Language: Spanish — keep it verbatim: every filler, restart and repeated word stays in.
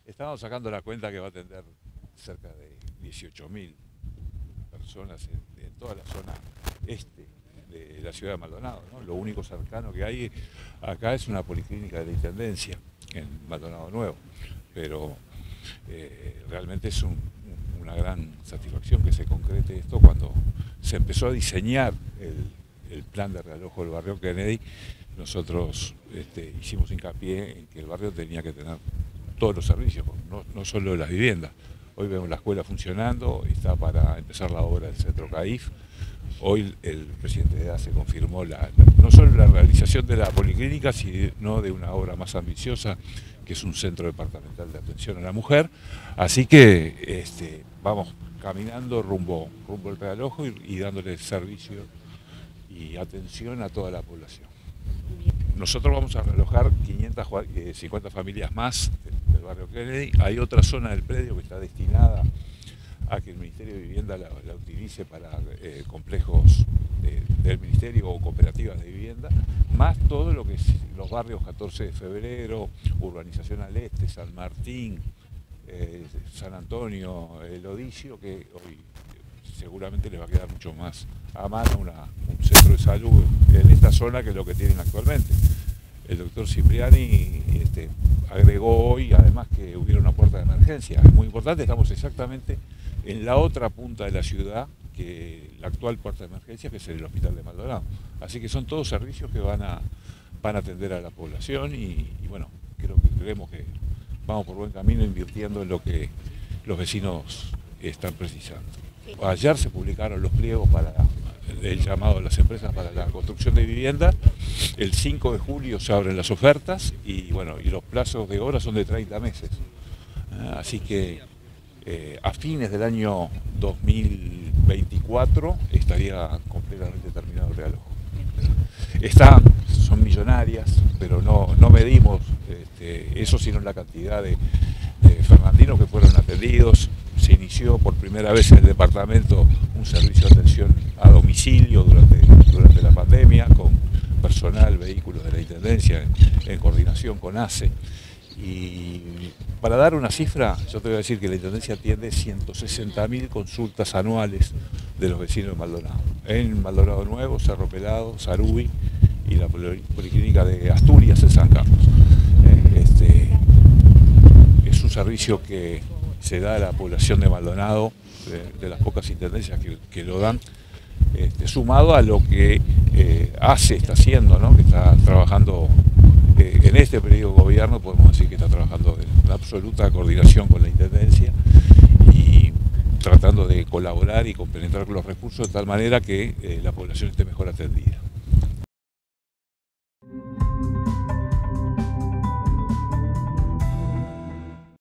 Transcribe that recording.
Estamos sacando la cuenta que va a atender cerca de dieciocho mil personas en, en toda la zona este de la ciudad de Maldonado, ¿no? Lo único cercano que hay acá es una policlínica de la Intendencia en Maldonado Nuevo, pero eh, realmente es un, una gran satisfacción que se concrete esto. Cuando se empezó a diseñar el, el plan de realojo del barrio Kennedy, nosotros este, hicimos hincapié en que el barrio tenía que tener todos los servicios, no, no solo las viviendas. Hoy vemos la escuela funcionando, está para empezar la obra del centro C A I F. Hoy el presidente de A se confirmó la, no solo la realización de la policlínica, sino de una obra más ambiciosa, que es un centro departamental de atención a la mujer. Así que este, vamos caminando rumbo, rumbo al realojo y, y dándole servicio y atención a toda la población. Nosotros vamos a realojar quinientas cincuenta familias más del barrio Kennedy. Hay otra zona del predio que está destinada a que el Ministerio de Vivienda la, la utilice para eh, complejos de, del Ministerio o cooperativas de vivienda, más todo lo que es los barrios catorce de febrero, Urbanización al Este, San Martín, eh, San Antonio, El Odicio, que hoy seguramente les va a quedar mucho más a mano una, un centro de salud en esta zona que lo que tienen actualmente. El doctor Cipriani este, agregó hoy además que hubiera una puerta de emergencia. Es muy importante, estamos exactamente en la otra punta de la ciudad que la actual puerta de emergencia, que es el Hospital de Maldonado. Así que son todos servicios que van a, van a atender a la población y, y bueno, creo que creemos que vamos por buen camino invirtiendo en lo que los vecinos están precisando. Ayer se publicaron los pliegos para el llamado a las empresas para la construcción de vivienda. El cinco de julio se abren las ofertas y bueno, y los plazos de obra son de treinta meses. Así que eh, a fines del año dos mil veinticuatro estaría completamente terminado el realojo. Está, son millonarias, pero no, no medimos este, eso, sino la cantidad de, de fernandinos que fueron atendidos. Se inició por primera vez en el departamento un servicio de atención a domicilio durante, durante la pandemia, con personal, vehículos de la Intendencia, en, en coordinación con A C E. Y para dar una cifra, yo te voy a decir que la Intendencia atiende ciento sesenta mil consultas anuales de los vecinos de Maldonado. En Maldonado Nuevo, Cerro Pelado, Sarubi y la Policlínica de Asturias en San Carlos. Este, es un servicio que se da a la población de Maldonado, de, de las pocas intendencias que, que lo dan, este, sumado a lo que eh, A C E está haciendo, ¿no? Que está trabajando eh, en este periodo de gobierno, podemos decir que está trabajando en absoluta coordinación con la Intendencia y tratando de colaborar y compenetrar con los recursos de tal manera que eh, la población esté mejor atendida.